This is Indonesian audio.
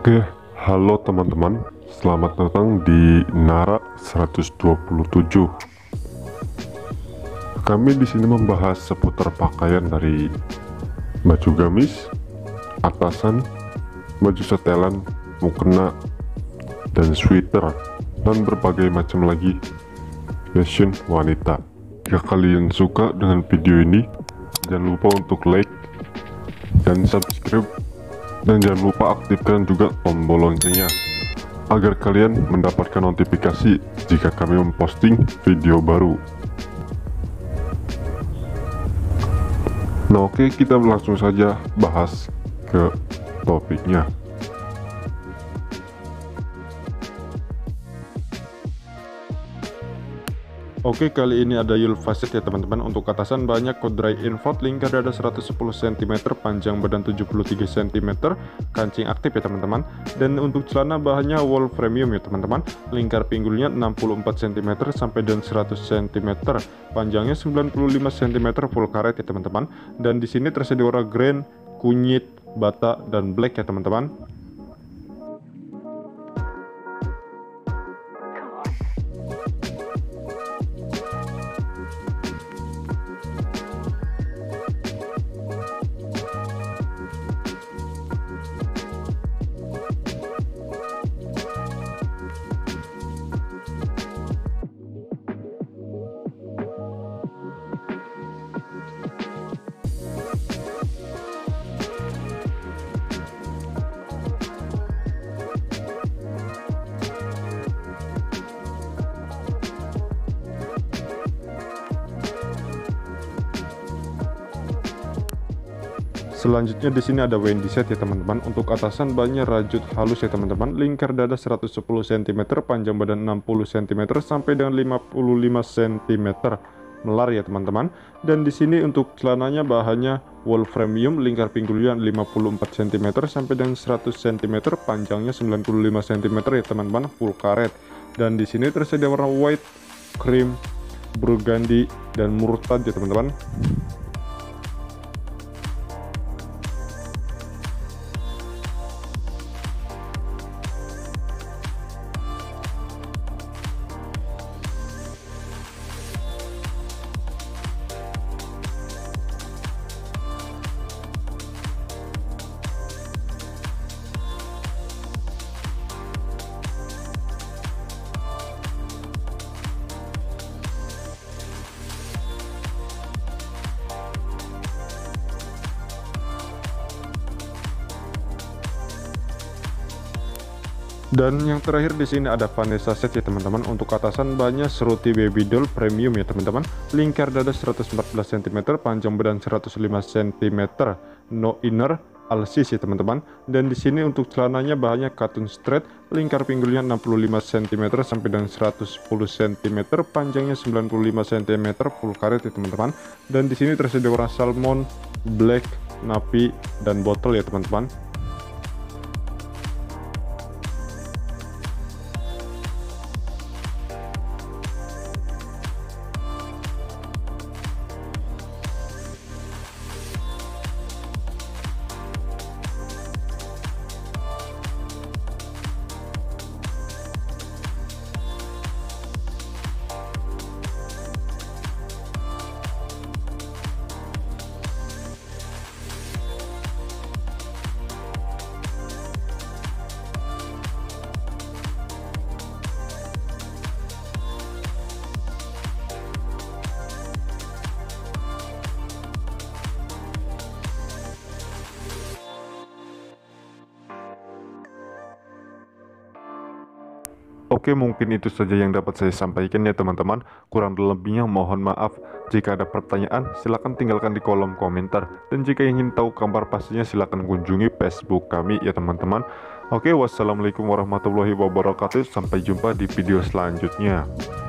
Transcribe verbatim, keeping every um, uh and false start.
Oke, halo teman-teman. Selamat datang di Nara seratus dua puluh tujuh. Kami di sini membahas seputar pakaian dari baju gamis, atasan, baju setelan, mukena, dan sweater, dan berbagai macam lagi fashion wanita. Jika kalian suka dengan video ini, jangan lupa untuk like dan subscribe, dan jangan lupa aktifkan juga tombol loncengnya agar kalian mendapatkan notifikasi jika kami memposting video baru. Nah, oke, kita langsung saja bahas ke topiknya. Oke, kali ini ada Yul Facet ya teman-teman. Untuk atasan banyak kodrai invert, lingkar dada seratus sepuluh sentimeter, panjang badan tujuh puluh tiga sentimeter, kancing aktif ya teman-teman. Dan untuk celana bahannya wool premium ya teman-teman. Lingkar pinggulnya enam puluh empat sentimeter sampai dan seratus sentimeter, panjangnya sembilan puluh lima sentimeter, full karet ya teman-teman. Dan di sini tersedia warna green, kunyit, bata, dan black ya teman-teman. Selanjutnya di sini ada Wendy set ya teman-teman. Untuk atasan banyak rajut halus ya teman-teman. Lingkar dada seratus sepuluh sentimeter, panjang badan enam puluh sentimeter sampai dengan lima puluh lima sentimeter, melar ya teman-teman. Dan di sini untuk celananya bahannya wool premium, lingkar pinggulnya lima puluh empat sentimeter sampai dengan seratus sentimeter, panjangnya sembilan puluh lima sentimeter ya teman-teman, full karet. Dan di sini tersedia warna white, cream, burgundy, dan murtad ya teman-teman. Dan yang terakhir di sini ada Vanessa set ya teman-teman. Untuk atasan banyak Seruti baby doll premium ya teman-teman. Lingkar dada seratus empat belas sentimeter, panjang badan seratus lima sentimeter, no inner, alsis ya teman-teman. Dan di sini untuk celananya bahannya cotton straight, lingkar pinggulnya enam puluh lima sentimeter sampai dengan seratus sepuluh sentimeter, panjangnya sembilan puluh lima sentimeter, full karet ya teman-teman. Dan di sini tersedia warna salmon, black, navy, dan botol ya teman-teman. Oke, mungkin itu saja yang dapat saya sampaikan ya teman-teman. Kurang lebihnya mohon maaf. Jika ada pertanyaan, silahkan tinggalkan di kolom komentar. Dan jika ingin tahu kabar pastinya, silahkan kunjungi Facebook kami ya teman-teman. Oke, wassalamualaikum warahmatullahi wabarakatuh. Sampai jumpa di video selanjutnya.